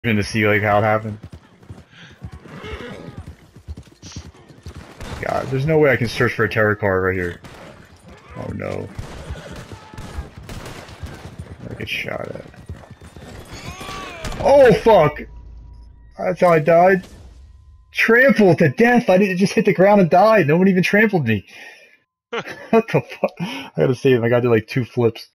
To see like how it happened. God, there's no way I can search for a terror card right here. Oh no. I get shot at. Oh fuck! That's how I died. Trampled to death! I didn't just hit the ground and died. No one even trampled me. What the fuck? I gotta save him. I gotta do like 2 flips.